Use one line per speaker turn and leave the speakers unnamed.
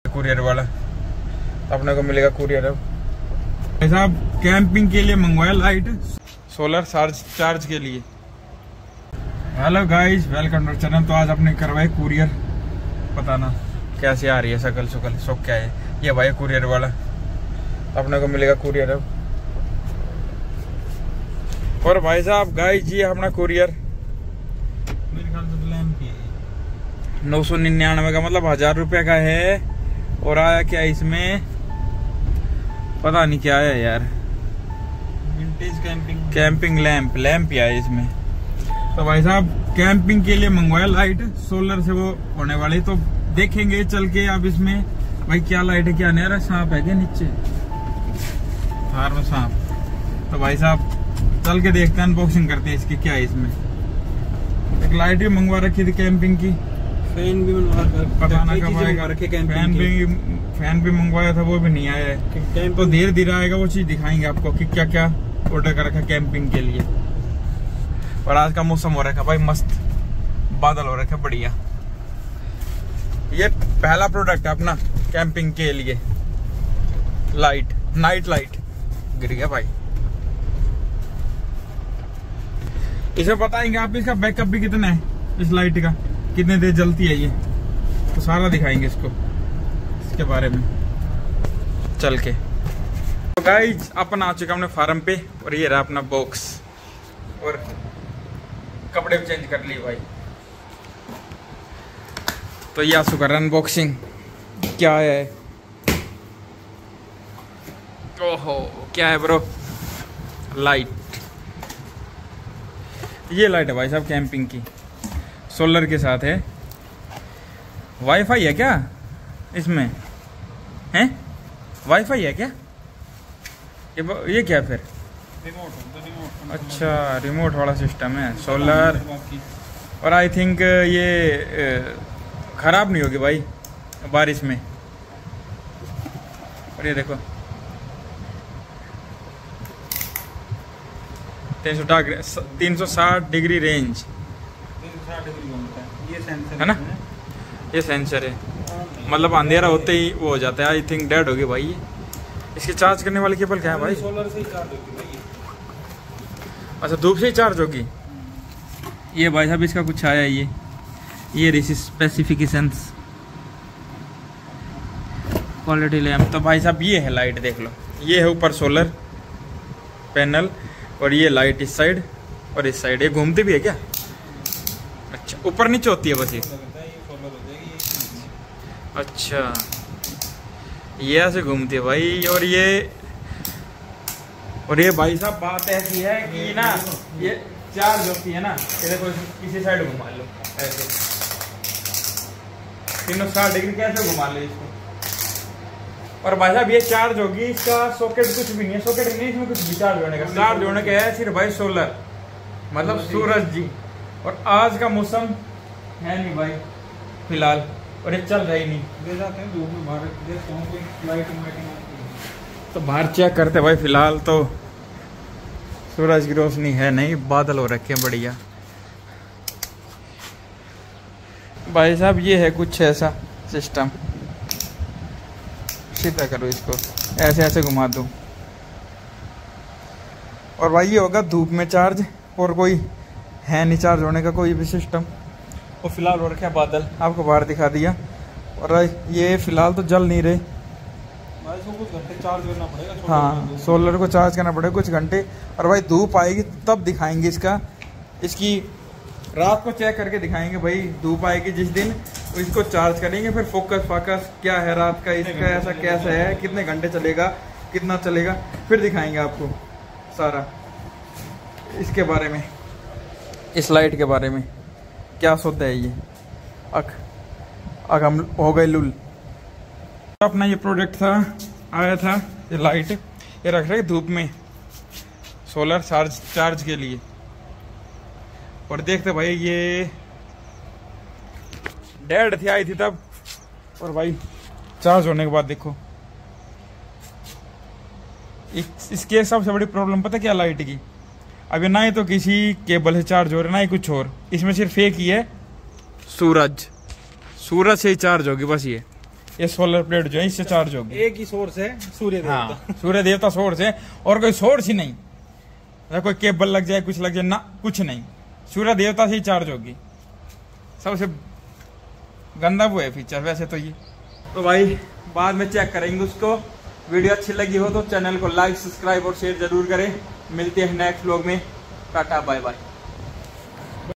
Courier वाला, तो अपने को मिलेगा कुरियर। अब ऐसा कैंपिंग के लिए मंगवाया लाइट, सोलर चार्ज के लिए। Hello guys, welcome to channel. तो आज अपने करवाए कुरियर, पता ना कैसे आ रही है शकल शुकल, शौक क्या है ये भाई कुरियर वाला, तो अपने को मिलेगा कुरियर अब। और भाई साहब गाइस ये अपना कुरियर 999 का, मतलब 1000 रुपये का है। और आया क्या इसमें पता नहीं क्या है यार, विंटेज कैंपिंग लैंप आया इसमें। तो भाई साहब कैंपिंग के लिए मंगवाया लाइट, सोलर से वो होने वाली, तो देखेंगे चल के अब इसमें भाई क्या लाइट है क्या नहीं। रहा सांप है क्या नीचे थार में सांप, तो भाई साहब चल के देखते हैं, अनबॉक्सिंग करते हैं इसकी क्या है इसमें। एक लाइट भी मंगवा रखी थी कैंपिंग की, फैन भी पता ना कब आएगा, फैन भी मंगवाया था वो भी नहीं आया है। तो धीरे धीरे आएगा, वो चीज दिखाएंगे आपको कि क्या क्या ऑर्डर कर रखा कैंपिंग के लिए। और आज का मौसम हो रखा भाई मस्त, बादल हो रखा बढ़िया। ये पहला प्रोडक्ट है अपना कैंपिंग के लिए, लाइट, नाइट लाइट। गिर गया भाई, इसे बताएंगे आप इसका बैकअप भी कितना है, इस लाइट का कितने देर जलती है ये, तो सारा दिखाएंगे इसको, इसके बारे में चल के। तो गाइस अपन आ चुका हमने फार्म पे, और ये रहा अपना बॉक्स, और कपड़े भी चेंज कर लिए भाई। तो ये आंसू कर अनबॉक्सिंग, क्या है, ओहो क्या है ब्रो, लाइट। ये लाइट है भाई साहब कैंपिंग की, सोलर के साथ है। वाईफाई है क्या इसमें, है वाईफाई है क्या, ये क्या फिर रिमोट, अच्छा रिमोट वाला सिस्टम है सोलर। और आई थिंक ये खराब नहीं होगी भाई बारिश में। और ये देखो 360 डिग्री रेंज, ये सेंसर है ना, ये सेंसर है, मतलब अंधेरा होते ही वो हो जाता है। आई थिंक डेड होगी भाई ये। इसके चार्ज करने वाली केबल क्या है भाई, सोलर से ही चार्ज होगी भाई। अच्छा धूप से ही चार्ज होगी। ये भाई साहब इसका कुछ आया है, ये रिसी स्पेसिफिकेशंस, क्वालिटी लैम्प। तो भाई साहब ये है लाइट, देख लो, ये है ऊपर सोलर पैनल, और ये लाइट इस साइड और इस साइड। ये घूमती भी है क्या, अच्छा ऊपर नीचे होती है बस ये, अच्छा ये ऐसे घूमती है भाई। और ये भाई साहब बात ऐसी है कि ना ये चार्ज होती है ना, ये देखो किसी साइड घुमा लो ऐसे, 360 डिग्री कैसे घुमा लो इसको। और भाई साहब ये चार्ज होगी, इसका सॉकेट कुछ भी नहीं है, सॉकेट नहीं इसमें कुछ भी चार्ज होने का, चार्ज होने का है सिर्फ भाई सोलर, मतलब सूरज जी। और आज का मौसम है नहीं भाई फिलहाल, और ये चल रहा ही नहीं, दे जाते हैं धूप में बाहर, देखते हैं कोई लाइटिंग तो बाहर चेक करते भाई। फिलहाल तो सूरज की रोशनी है नहीं, बादल हो रखे हैं बढ़िया। भाई साहब ये है कुछ ऐसा सिस्टम, सीधा करो इसको, ऐसे ऐसे घुमा दूँ, और भाई ये होगा धूप में चार्ज, और कोई है नहीं चार्ज होने का कोई भी सिस्टम। और फिलहाल हो रखे बादल, आपको बाहर दिखा दिया। और ये फिलहाल तो जल नहीं रहे भाई, इसको कुछ घंटे चार्ज करना पड़ेगा, हाँ सोलर को चार्ज करना पड़ेगा कुछ घंटे। और भाई धूप आएगी तब दिखाएंगे इसकी रात को चेक करके दिखाएंगे भाई। धूप आएगी जिस दिन इसको चार्ज करेंगे, फिर फोकस क्या है रात का, इसका ऐसा कैसा है, कितने घंटे चलेगा, कितना चलेगा, फिर दिखाएंगे आपको सारा इसके बारे में, इस लाइट के बारे में क्या सोता है ये। हम हो गए लुल। अपना ये प्रोडक्ट था, आया था ये लाइट, ये रख रहे धूप में सोलर चार्ज के लिए। और देखते भाई ये डेड थी, आई थी तब, और भाई चार्ज होने के बाद देखो इसकी सबसे बड़ी प्रॉब्लम पता क्या लाइट की, अभी ना ही तो किसी केबल से चार्ज हो रहा है ना ही कुछ और, इसमें सिर्फ एक ही है सूरज से ही चार्ज होगी बस। ये ये सोलर प्लेट जो है इससे चार्ज होगी।
एक ही सोर्स है, सूर्य देवता।
हाँ, सूर्य देवता सोर्स है और कोई सोर्स ही नहीं। अगर कोई केबल लग जाए, कुछ लग जाए ना, कुछ नहीं, सूर्य देवता से ही चार्ज होगी। सबसे गंदा वो है फीचर वैसे तो ये। तो भाई बाद में चेक करेंगे उसको। वीडियो अच्छी लगी हो तो चैनल को लाइक, सब्सक्राइब और शेयर जरूर करें। मिलते हैं नेक्स्ट व्लॉग में। Tata bye bye.